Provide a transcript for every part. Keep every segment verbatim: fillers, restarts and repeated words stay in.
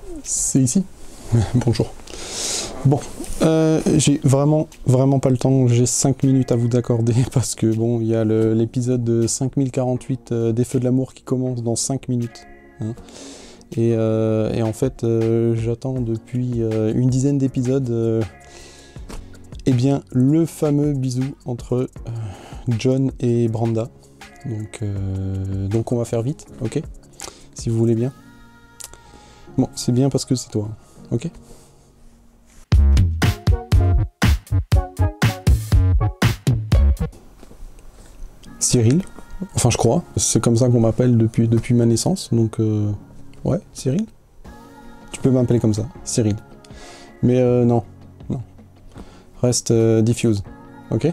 C'est ici. Bonjour. Bon, euh, j'ai vraiment, vraiment pas le temps. J'ai cinq minutes à vous accorder parce que bon, il y a l'épisode de cinq mille quarante-huit euh, des Feux de l'amour qui commence dans cinq minutes. Hein. Et, euh, et en fait, euh, j'attends depuis euh, une dizaine d'épisodes, euh, eh bien, le fameux bisou entre euh, John et Branda. Donc, euh, donc on va faire vite, ok? Si vous voulez bien. Bon, c'est bien parce que c'est toi, ok? Cyril, enfin je crois, c'est comme ça qu'on m'appelle depuis, depuis ma naissance, donc euh, ouais, Cyril. Tu peux m'appeler comme ça, Cyril. Mais euh, non, non. Reste euh, Diffuse, ok?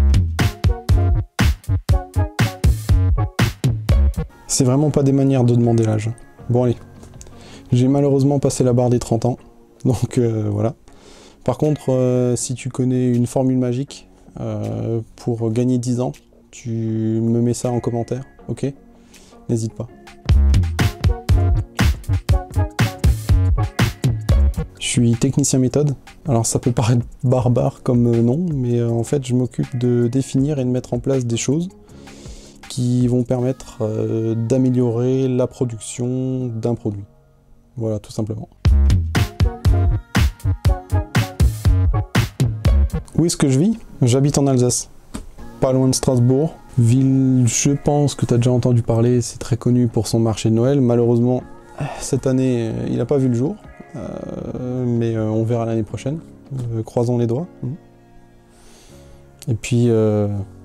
C'est vraiment pas des manières de demander l'âge. Bon allez, j'ai malheureusement passé la barre des trente ans, donc euh, voilà. Par contre, euh, si tu connais une formule magique euh, pour gagner dix ans, tu me mets ça en commentaire, ok? N'hésite pas. Je suis technicien méthode. Alors ça peut paraître barbare comme nom, mais euh, en fait je m'occupe de définir et de mettre en place des choses qui vont permettre euh, d'améliorer la production d'un produit. Voilà, tout simplement. Où est-ce que je vis? J'habite en Alsace, pas loin de Strasbourg. Ville, je pense que tu as déjà entendu parler, c'est très connu pour son marché de Noël. Malheureusement, cette année, il n'a pas vu le jour, euh, mais euh, on verra l'année prochaine. Euh, croisons les doigts. Et puis, euh,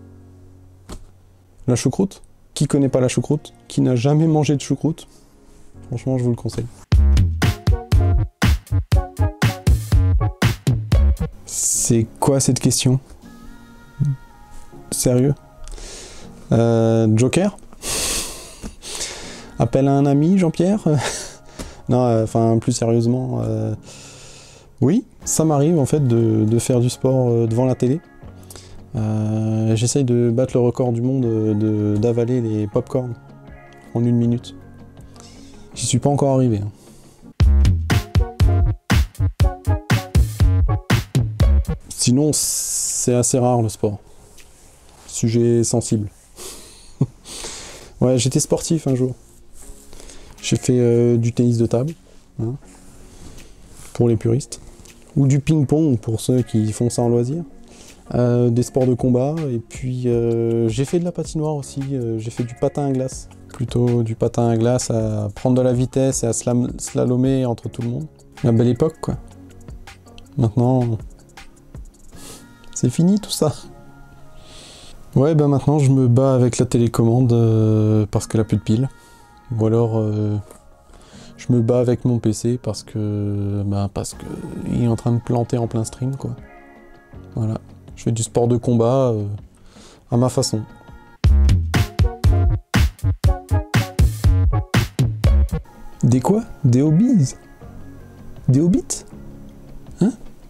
la choucroute. Qui connaît pas la choucroute? Qui n'a jamais mangé de choucroute? Franchement, je vous le conseille. C'est quoi cette question? Sérieux? euh, Joker? Appelle à un ami, Jean-Pierre? Non, enfin, euh, plus sérieusement, euh, oui, ça m'arrive en fait de, de faire du sport euh, devant la télé. Euh, J'essaye de battre le record du monde de, d'avaler les pop-corn en une minute. J'y suis pas encore arrivé. Hein. Sinon, c'est assez rare le sport. Sujet sensible. Ouais, j'étais sportif un jour. J'ai fait euh, du tennis de table, hein, pour les puristes. Ou du ping-pong pour ceux qui font ça en loisir. Euh, des sports de combat, et puis euh, j'ai fait de la patinoire aussi, euh, j'ai fait du patin à glace. Plutôt du patin à glace à prendre de la vitesse et à slam slalomer entre tout le monde. La belle époque, quoi. Maintenant, c'est fini tout ça. Ouais, ben maintenant je me bats avec la télécommande euh, parce qu'elle a plus de piles. Ou alors euh, je me bats avec mon P C parce que ben, parce que il est en train de planter en plein stream, quoi. Voilà. Je fais du sport de combat euh, à ma façon. Des quoi? Des hobbies? Des hobbits? Hein?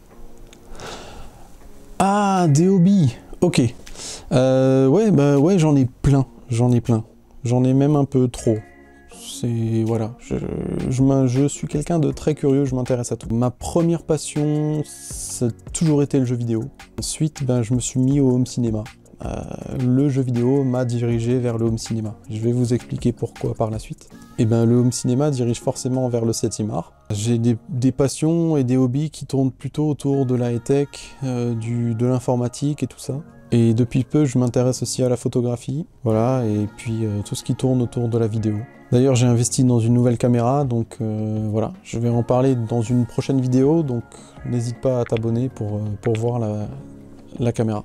Ah, des hobbies. Ok. Euh, ouais, bah ouais, j'en ai plein. J'en ai plein. J'en ai même un peu trop. C'est... Voilà. Je, je, je suis quelqu'un de très curieux, je m'intéresse à tout. Ma première passion, ça a toujours été le jeu vidéo. Ensuite, ben, je me suis mis au home cinéma. Euh, le jeu vidéo m'a dirigé vers le home cinéma. Je vais vous expliquer pourquoi par la suite. Et ben, le home cinéma dirige forcément vers le septième art. J'ai des, des passions et des hobbies qui tournent plutôt autour de la high-tech, euh, du, de l'informatique et tout ça. Et depuis peu, je m'intéresse aussi à la photographie, voilà, et puis euh, tout ce qui tourne autour de la vidéo. D'ailleurs, j'ai investi dans une nouvelle caméra, donc euh, voilà, je vais en parler dans une prochaine vidéo, donc n'hésite pas à t'abonner pour, euh, pour voir la, la caméra.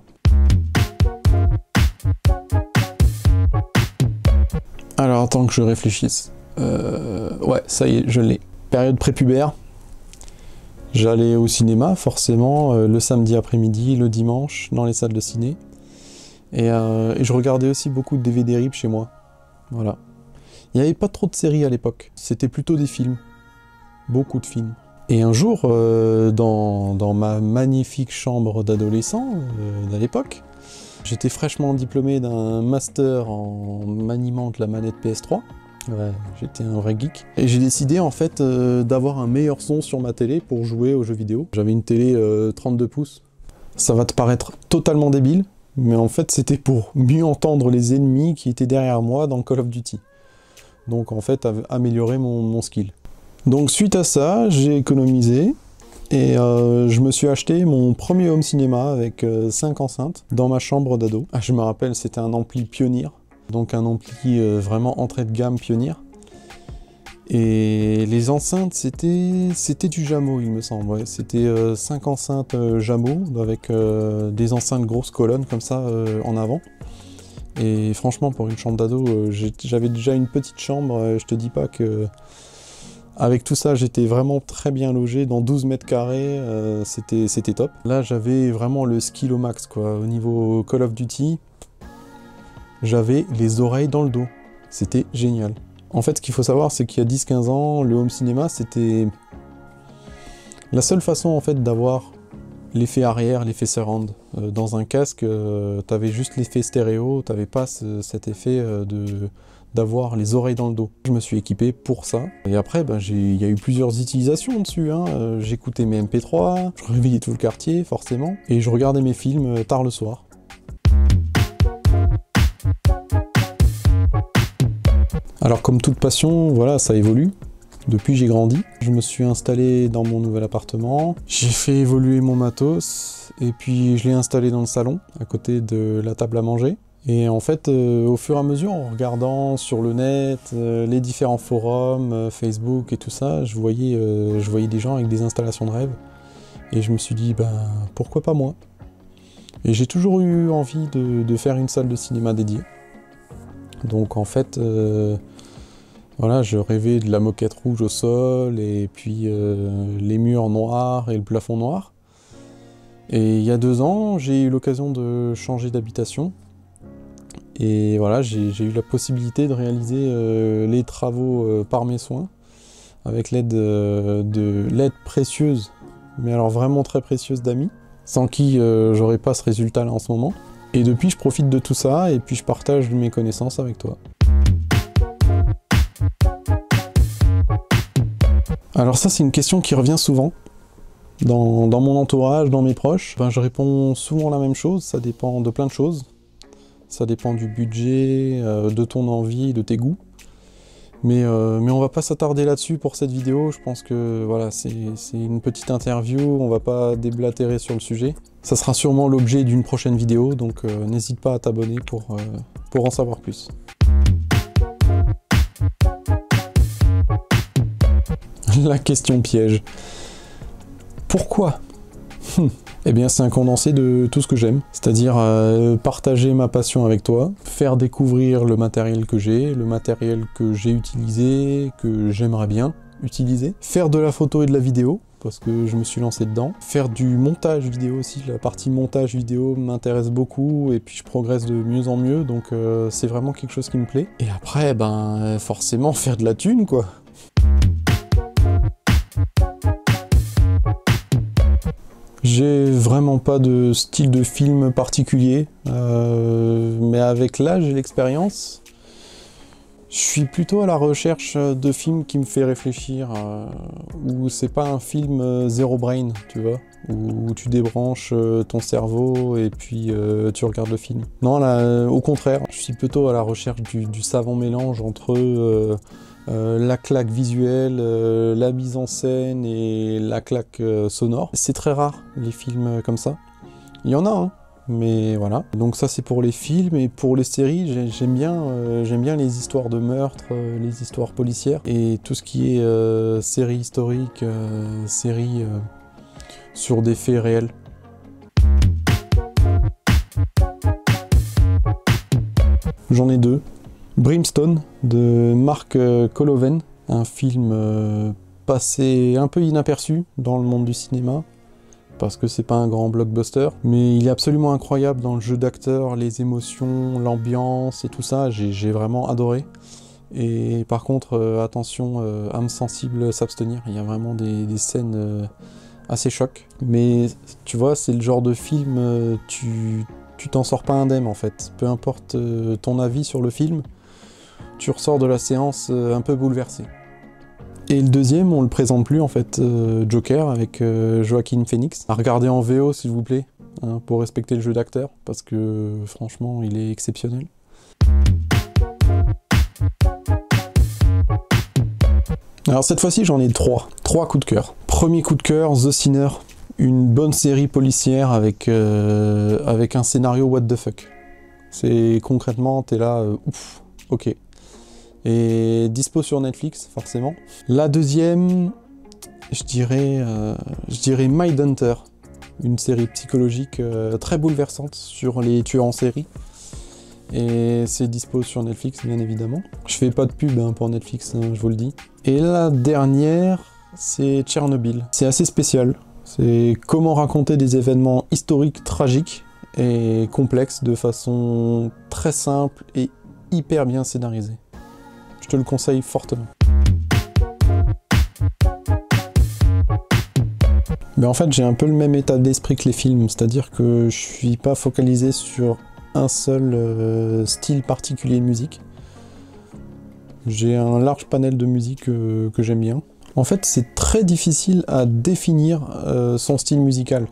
Alors, attends que je réfléchisse. Euh, ouais, ça y est, je l'ai. Période prépubère. J'allais au cinéma, forcément, euh, le samedi après-midi, le dimanche, dans les salles de ciné. Et, euh, et je regardais aussi beaucoup de D V D R I P chez moi. Voilà. Il n'y avait pas trop de séries à l'époque. C'était plutôt des films. Beaucoup de films. Et un jour, euh, dans, dans ma magnifique chambre d'adolescent euh, d'à l'époque, j'étais fraîchement diplômé d'un master en maniement de la manette P S trois. Ouais, j'étais un vrai geek. Et j'ai décidé en fait euh, d'avoir un meilleur son sur ma télé pour jouer aux jeux vidéo. J'avais une télé euh, trente-deux pouces. Ça va te paraître totalement débile, mais en fait c'était pour mieux entendre les ennemis qui étaient derrière moi dans Call of Duty. Donc en fait améliorer mon, mon skill. Donc suite à ça, j'ai économisé et euh, je me suis acheté mon premier home cinéma avec euh, cinq enceintes dans ma chambre d'ado. Ah, je me rappelle, c'était un ampli Pioneer. Donc un ampli euh, vraiment entrée de gamme Pioneer. Et les enceintes, c'était c'était du Jamo, il me semble. Ouais. C'était euh, cinq enceintes euh, Jamo avec euh, des enceintes grosses colonnes comme ça euh, en avant. Et franchement, pour une chambre d'ado, euh, j'avais déjà une petite chambre. Euh, je te dis pas que avec tout ça, j'étais vraiment très bien logé dans douze mètres carrés. Euh, c'était c'était top. Là, j'avais vraiment le skill au max, quoi. Au niveau Call of Duty, j'avais les oreilles dans le dos. C'était génial. En fait, ce qu'il faut savoir, c'est qu'il y a dix quinze ans, le home cinéma, c'était la seule façon en fait d'avoir l'effet arrière, l'effet surround. Euh, dans un casque, euh, t'avais juste l'effet stéréo, t'avais pas ce, cet effet euh, de d'avoir les oreilles dans le dos. Je me suis équipé pour ça. Et après, ben, il y a eu plusieurs utilisations dessus. Hein. Euh, J'écoutais mes M P trois, je réveillais tout le quartier, forcément, et je regardais mes films euh, tard le soir. Alors comme toute passion, voilà, ça évolue. Depuis, j'ai grandi. Je me suis installé dans mon nouvel appartement. J'ai fait évoluer mon matos. Et puis, je l'ai installé dans le salon, à côté de la table à manger. Et en fait, euh, au fur et à mesure, en regardant sur le net, euh, les différents forums, euh, Facebook et tout ça, je voyais, euh, je voyais des gens avec des installations de rêve. Et je me suis dit, ben, pourquoi pas moi? Et j'ai toujours eu envie de, de faire une salle de cinéma dédiée. Donc en fait... Euh, Voilà, je rêvais de la moquette rouge au sol, et puis euh, les murs noirs et le plafond noir. Et il y a deux ans, j'ai eu l'occasion de changer d'habitation. Et voilà, j'ai eu la possibilité de réaliser euh, les travaux euh, par mes soins, avec l'aide euh, de l'aide précieuse, mais alors vraiment très précieuse d'amis, sans qui euh, j'aurais pas ce résultat-là en ce moment. Et depuis, je profite de tout ça, et puis je partage mes connaissances avec toi. Alors ça, c'est une question qui revient souvent dans, dans mon entourage, dans mes proches. Ben, je réponds souvent la même chose, ça dépend de plein de choses. Ça dépend du budget, euh, de ton envie, de tes goûts. Mais, euh, mais on va pas s'attarder là-dessus pour cette vidéo. Je pense que voilà, c'est une petite interview, on va pas déblatérer sur le sujet. Ça sera sûrement l'objet d'une prochaine vidéo, donc euh, n'hésite pas à t'abonner pour, euh, pour en savoir plus. La question piège. Pourquoi? Eh bien, c'est un condensé de tout ce que j'aime, c'est-à-dire euh, partager ma passion avec toi, faire découvrir le matériel que j'ai, le matériel que j'ai utilisé, que j'aimerais bien utiliser, faire de la photo et de la vidéo, parce que je me suis lancé dedans, faire du montage vidéo aussi, la partie montage vidéo m'intéresse beaucoup, et puis je progresse de mieux en mieux, donc euh, c'est vraiment quelque chose qui me plaît. Et après, ben, forcément, faire de la thune, quoi. J'ai vraiment pas de style de film particulier, euh, mais avec l'âge et l'expérience, je suis plutôt à la recherche de films qui me fait réfléchir, euh, où c'est pas un film euh, zéro brain, tu vois, où tu débranches euh, ton cerveau et puis euh, tu regardes le film. Non, là, euh, au contraire, je suis plutôt à la recherche du, du savant mélange entre euh, Euh, la claque visuelle, euh, la mise en scène et la claque euh, sonore. C'est très rare, les films comme ça. Il y en a, hein, mais voilà. Donc ça, c'est pour les films, et pour les séries, j'aime bien, euh, j'aime bien les histoires de meurtres, euh, les histoires policières, et tout ce qui est euh, séries historiques, euh, séries euh, sur des faits réels. J'en ai deux. Brimstone de Mark Coloven, un film euh, passé un peu inaperçu dans le monde du cinéma, parce que c'est pas un grand blockbuster, mais il est absolument incroyable dans le jeu d'acteur, les émotions, l'ambiance et tout ça, j'ai vraiment adoré. Et par contre, euh, attention, euh, âme sensible, s'abstenir, il y a vraiment des, des scènes euh, assez chocs. Mais tu vois, c'est le genre de film, euh, tu tu t'en sors pas indemne en fait, peu importe euh, ton avis sur le film, tu ressors de la séance euh, un peu bouleversé. Et le deuxième, on le présente plus en fait, euh, Joker avec euh, Joaquin Phoenix. À regarder en V O s'il vous plaît, hein, pour respecter le jeu d'acteur, parce que franchement il est exceptionnel. Alors cette fois-ci j'en ai trois, trois coups de cœur. Premier coup de cœur, The Sinner, une bonne série policière avec, euh, avec un scénario what the fuck. C'est concrètement, t'es là, euh, ouf, ok. Et dispo sur Netflix, forcément. La deuxième, je dirais, euh, je dirais Mindhunter, une série psychologique euh, très bouleversante sur les tueurs en série. Et c'est dispo sur Netflix, bien évidemment. Je fais pas de pub hein, pour Netflix, hein, je vous le dis. Et la dernière, c'est Tchernobyl. C'est assez spécial. C'est comment raconter des événements historiques tragiques et complexes de façon très simple et hyper bien scénarisée. Je te le conseille fortement. Mais en fait, j'ai un peu le même état d'esprit que les films, c'est-à-dire que je suis pas focalisé sur un seul euh, style particulier de musique. J'ai un large panel de musique euh, que j'aime bien. En fait, c'est très difficile à définir euh, son style musical.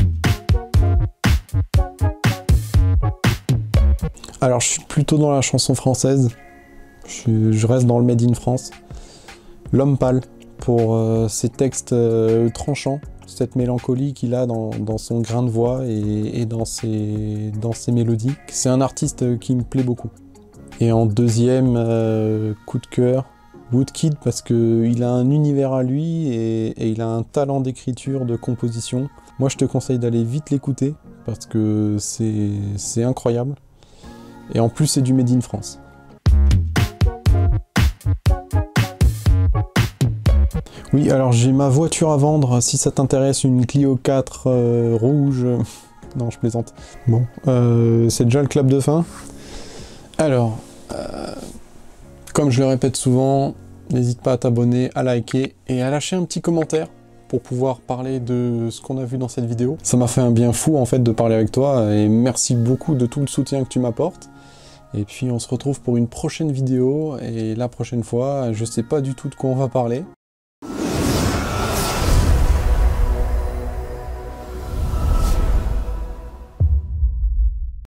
Alors, je suis plutôt dans la chanson française. Je, je reste dans le Made in France. L'Homme Pâle, pour euh, ses textes euh, tranchants, cette mélancolie qu'il a dans, dans son grain de voix et, et dans, ses, dans ses mélodies. C'est un artiste qui me plaît beaucoup. Et en deuxième euh, coup de cœur, Woodkid, parce qu'il a un univers à lui et, et il a un talent d'écriture, de composition. Moi, je te conseille d'aller vite l'écouter, parce que c'est incroyable. Et en plus, c'est du Made in France. Oui, alors j'ai ma voiture à vendre, si ça t'intéresse, une Clio quatre euh, rouge. Non, je plaisante. Bon, euh, c'est déjà le clap de fin. Alors, euh, comme je le répète souvent, n'hésite pas à t'abonner, à liker et à lâcher un petit commentaire pour pouvoir parler de ce qu'on a vu dans cette vidéo. Ça m'a fait un bien fou en fait de parler avec toi et merci beaucoup de tout le soutien que tu m'apportes. Et puis on se retrouve pour une prochaine vidéo et la prochaine fois, je sais pas du tout de quoi on va parler.